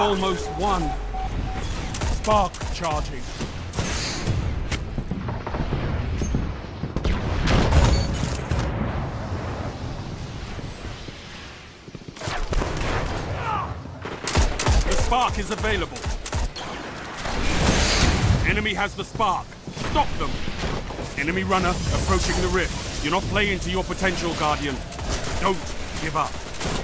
almost won. Spark charging. The spark is available. Enemy has the spark. Stop them. Enemy runner approaching the rift. You're not playing to your potential, Guardian. Don't give up.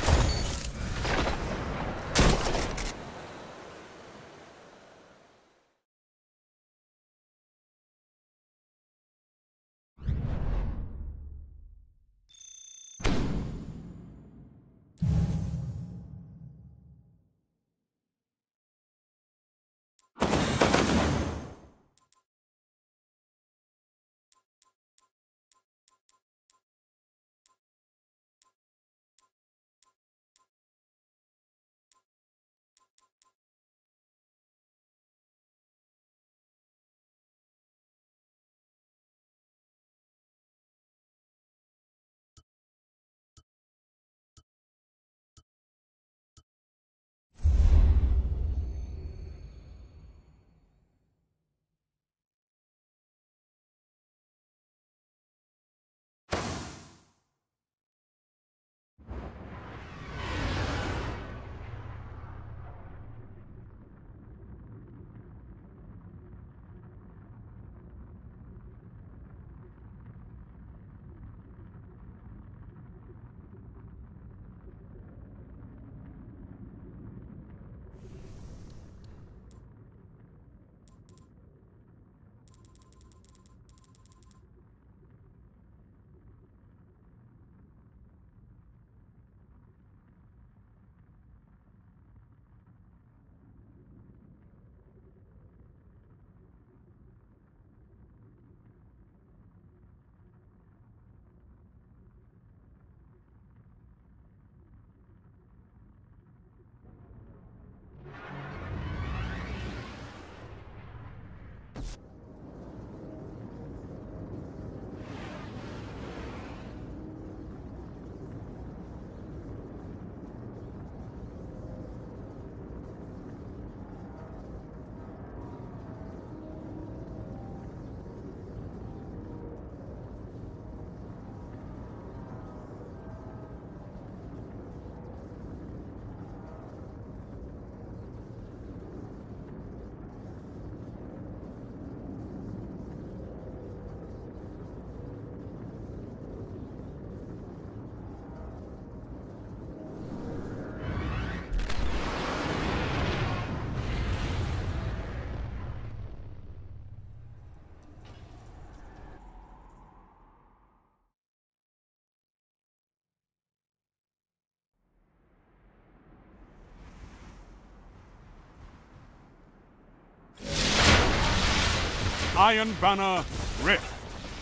Iron Banner Rift.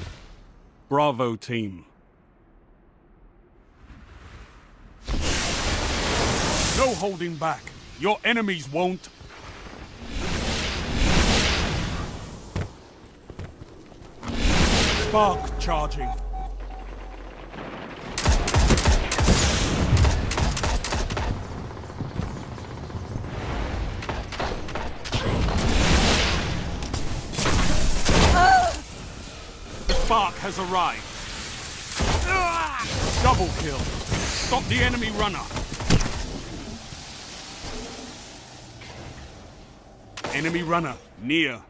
Bravo, team. No holding back. Your enemies won't. Spark charging. Spark has arrived. Double kill. Stop the enemy runner. Enemy runner near.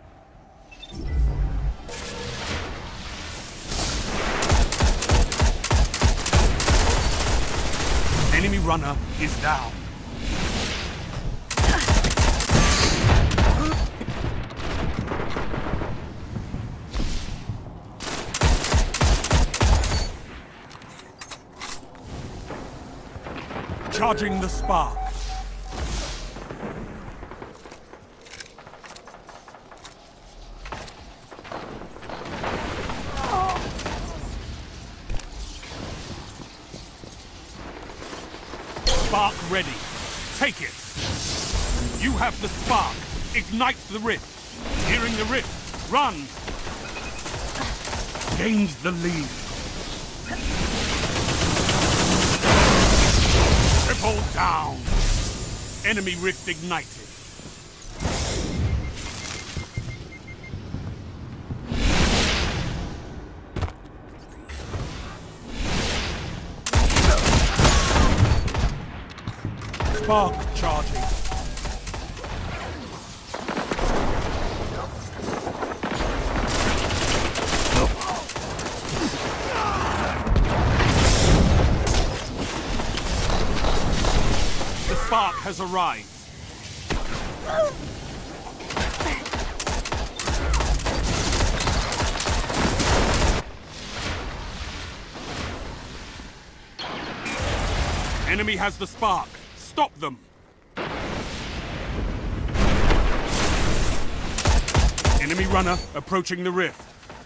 Enemy runner is down. Charging the spark. Spark ready. Take it. You have the spark. Ignite the rift. Nearing the rift. Run. Gains the lead. Triple down. Enemy rift ignited. Spark charging. The spark has arrived. Enemy has the spark. Stop them! Enemy runner approaching the rift.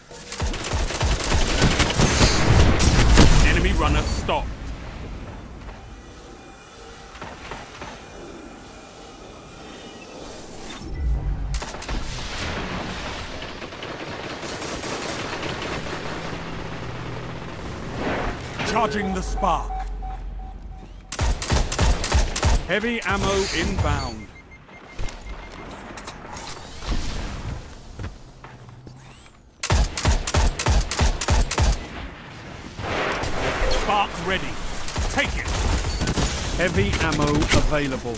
Enemy runner stopped. Charging the spark. Heavy ammo inbound. Spark ready. Take it. Heavy ammo available.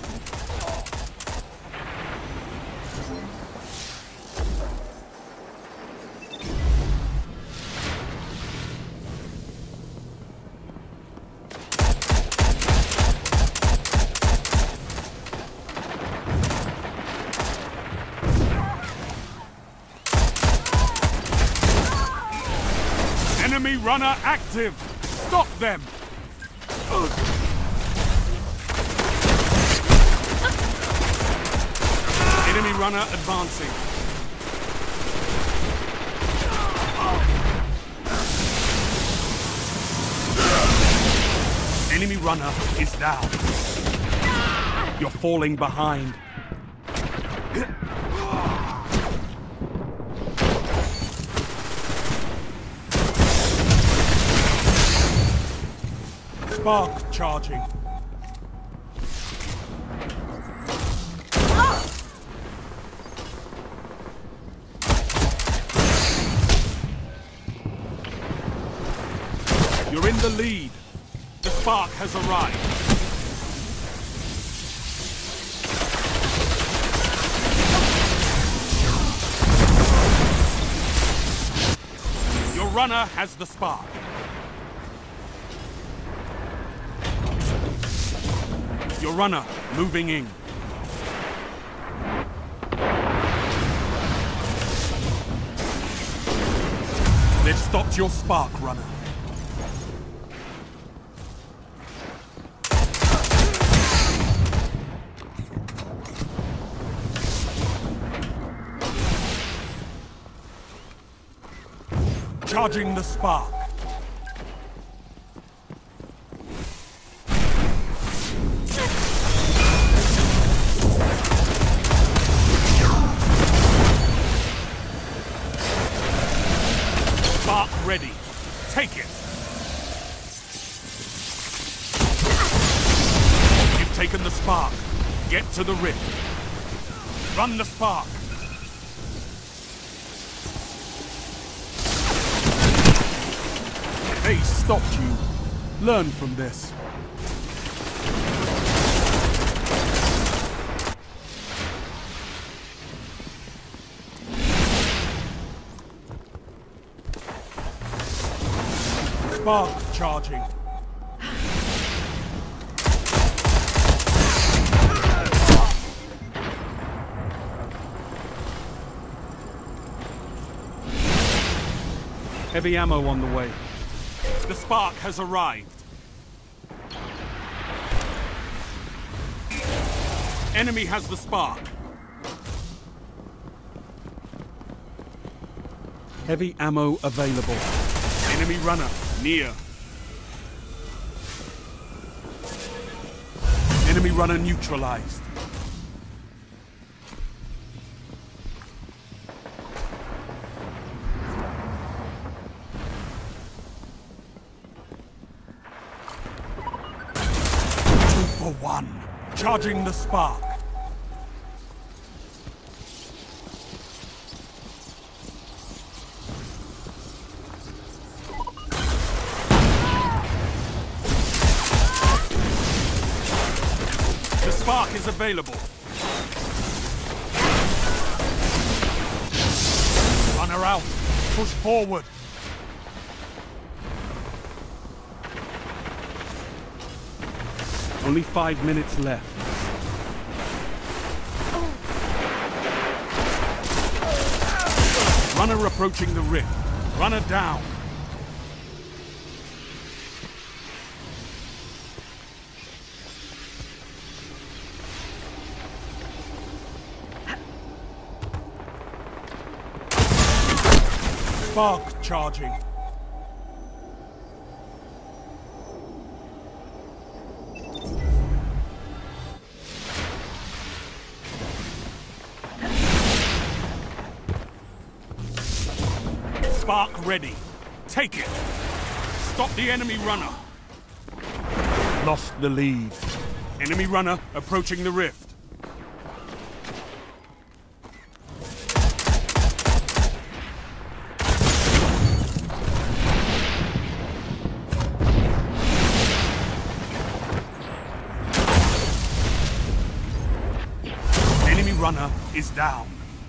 Enemy runner active! Stop them! Enemy runner advancing. Enemy runner is down. You're falling behind. Spark charging. You're in the lead. The spark has arrived. Your runner has the spark. Your runner moving in. They've stopped your spark, runner. Charging the spark. Spark ready. Take it. You've taken the spark. Get to the rift. Run the spark. They stopped you. Learn from this. Spark charging. Heavy ammo on the way. The spark has arrived. Enemy has the spark. Heavy ammo available. Enemy runner near. Enemy runner neutralized. For one. Charging the spark. The spark is available. Runner out. Push forward. Only 5 minutes left. Runner approaching the rift. Runner down. Spark charging. Spark ready. Take it. Stop the enemy runner. Lost the lead. Enemy runner approaching the rift. Enemy runner is down.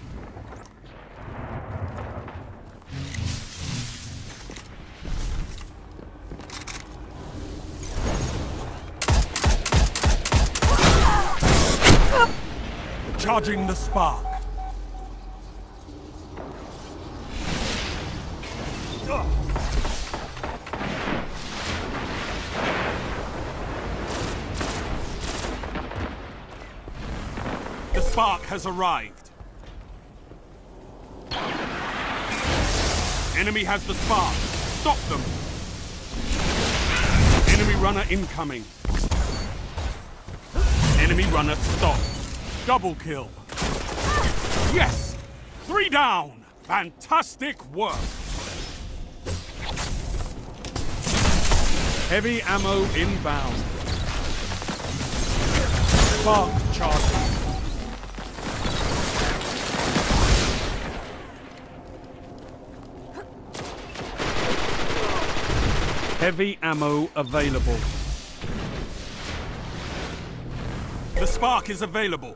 Charging the spark. The spark has arrived. Enemy has the spark. Stop them. Enemy runner incoming. Enemy runner stopped. Double kill. Yes! 3 down! Fantastic work! Heavy ammo inbound. Spark charging. Heavy ammo available. The spark is available.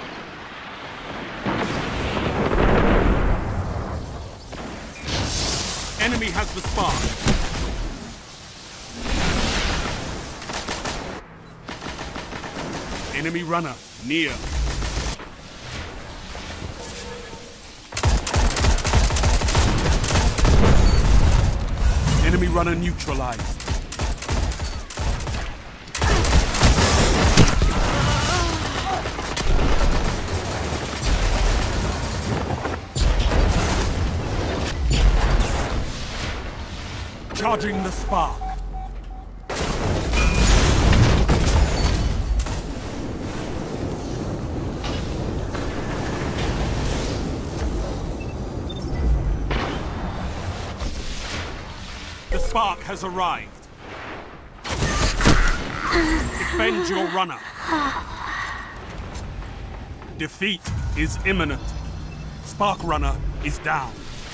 Enemy has the spark. Enemy runner near. Enemy runner neutralized. Charging the spark. The spark has arrived. Defend your runner. Defeat is imminent. Spark runner is down.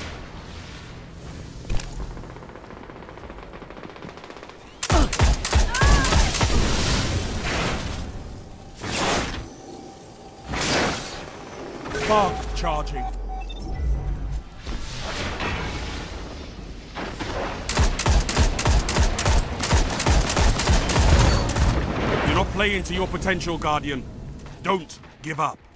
Spark charging. Do not play into your potential, Guardian. Don't give up.